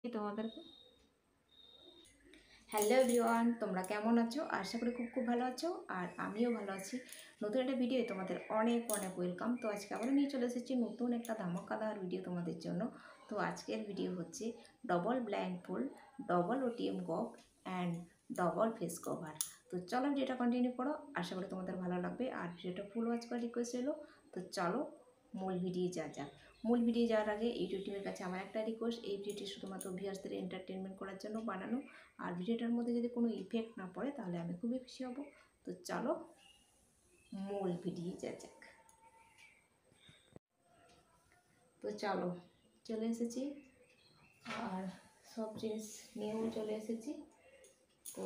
তোমাদেরকে hello everyone, তোমরা কেমন আছো? আশা করি খুব খুব ভালো আছো, আর আমিও ভালো আছি। নতুন একটা ভিডিও তোমাদের অনেক অনেক ওয়েলকাম। তো আজকে আবার নিয়ে চলে এসেছি নতুন একটা ধামাকাদার ভিডিও তোমাদের জন্য। তো আজকের ভিডিও হচ্ছে double blank fold, double OTM গক অ্যান্ড ডবল ফেস কভার। তো চলো ভিডিওটা কন্টিনিউ করো, আশা করি তোমাদের ভালো লাগবে। আর ভিডিওটা ফুল ওয়াচ করার রিকোয়েস্ট এলো। তো চলো মূল ভিডিও যাক। মূল ভিডিও যাওয়ার আগে ইউটিউব টিমের কাছে আমার একটা রিকোয়েস্ট, এই ভিডিওটি শুধুমাত্র ভিউয়ার্সদের এন্টারটেনমেন্ট করার জন্য বানানো। আর ভিডিওটার মধ্যে যদি কোনো ইফেক্ট না পড়ে তাহলে আমি খুবই খুশি হব। তো চলো মূল ভিডিও যাক। তো চলো চলে এসেছি, আর সব জিনিস নিয়েও চলে এসেছি। তো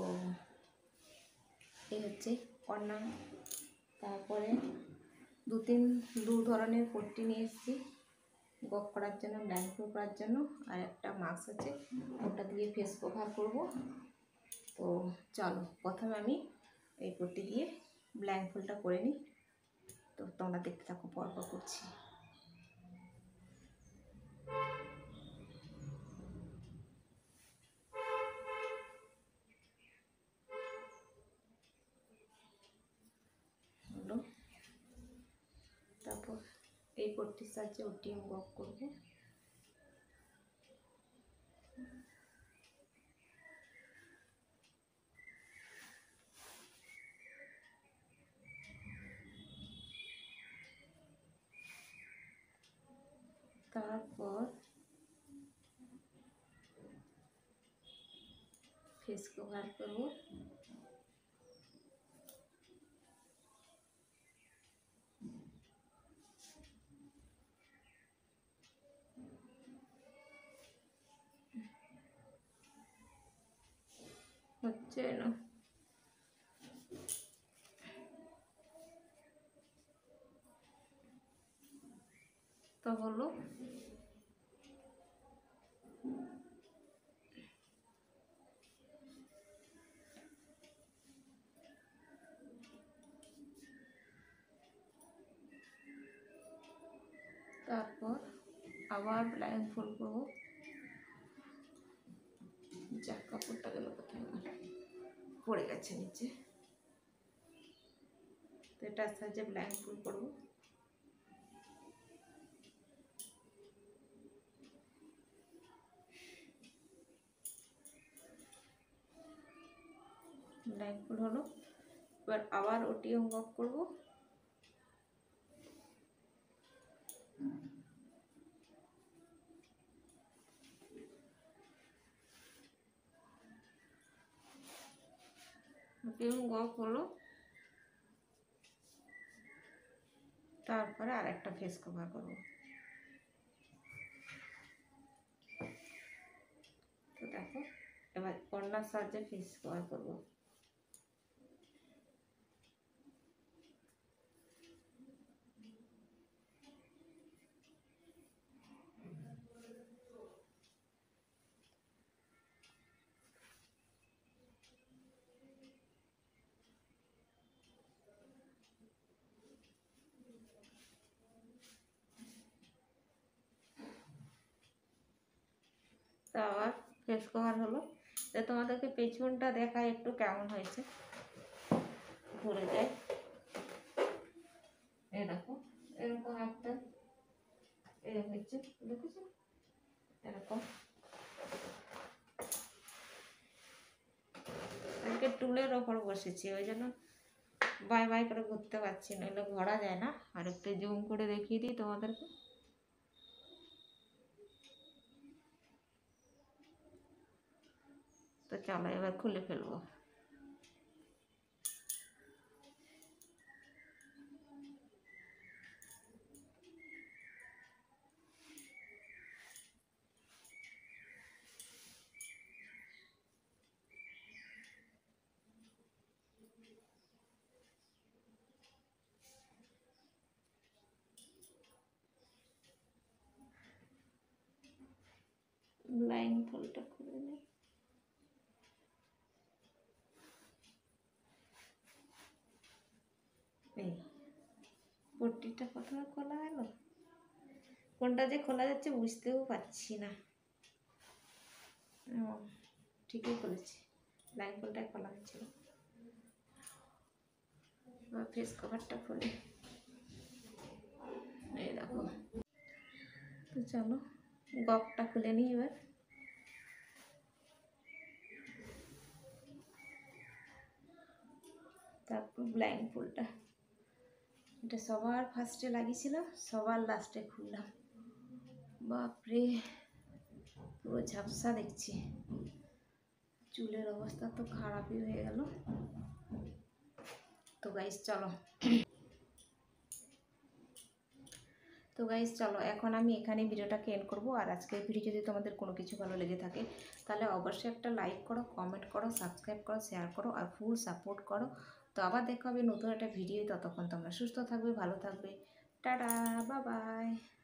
এই হচ্ছে কন্যা, তারপরে দু ধরনের পট্টি নিয়ে এসেছি গক করার জন্য, ব্ল্যাঙ্ক ফোল্ড করার জন্য। আর একটা মাস্ক আছে, ওটা দিয়ে ফেস কভার করব। তো চলো প্রথমে আমি এই পট্টি দিয়ে ব্ল্যাঙ্ক ফোল্ডটা করে নিই। তো তোমরা দেখতে থাকো, পরপর করছি। হলো, তারপর এই পট্টির সাহায্যে ওটিএম গক করব। তারপর ফেস কভার করব। হচ্ছে না, তো হলো। তারপর আবার ব্ল্যাঙ্ক ফোল্ড করবো। যা কাপড়টা গেল কোথায়, আমার পড়ে গেছে নিচে। তো এটার সাহায্যে ব্ল্যাঙ্ক ফোল্ড করবো। ব্ল্যাঙ্ক ফোল্ড হলো, এবার আবার ওটিএম গক করবো। ওটিএম গক হলো, তারপরে আর একটা ফেস কভার করবো। তো দেখো, এবার কর্নার সাহায্যে ফেস কভার করবো। তো আবার ফেস কভার হলো। তো তোমাদেরকে পেছনটা দেখায় একটু কেমন হয়েছে, ঘুরে যায়। এই দেখো, এরকম একটা এরকম হচ্ছে, দেখেছো এরকম। আজকে টুলের ওপর বসেছি, ওই জন্য বাই বাই করে ঘুরতে পারছি না, এগুলো ঘোরা যায় না। আর একটু জুম করে দেখিয়ে দিই তোমাদেরকে। তো চলো এবার খুলে ফেলবো। লাইন ফলটা খুলে নিই। এই পট্টিটা প্রথমে খোলা হলো, কোনটা যে খোলা যাচ্ছে বুঝতেও পারছি না। ও ঠিকই করেছি, লাইন ফুলটাই খোলা হচ্ছিল। এবার ফেস কভারটা খুলি, এই দেখো। তো চলো গকটা খুলে নিই এবার। তারপর ব্লাইন্ড ফুলটা, এটা সবার ফার্স্টে লাগিয়েছিল, সবার লাস্টে খুললাম। বাপরে পুরো ঝাপসা দেখছি, চুলের অবস্থা তো খারাপই হয়ে গেল। তো গাইস চলো এখন আমি এখানে ভিডিওটাকে এন্ড করবো। আর আজকের ভিডিও যদি তোমাদের কোনো কিছু ভালো লেগে থাকে তাহলে অবশ্যই একটা লাইক করো, কমেন্ট করো, সাবস্ক্রাইব করো, শেয়ার করো আর ফুল সাপোর্ট করো। তো আবার দেখা হবে নতুন একটা ভিডিও, ততক্ষণ তোমরা সুস্থ থাকবে, ভালো থাকবে। টাটা, বাই বাই।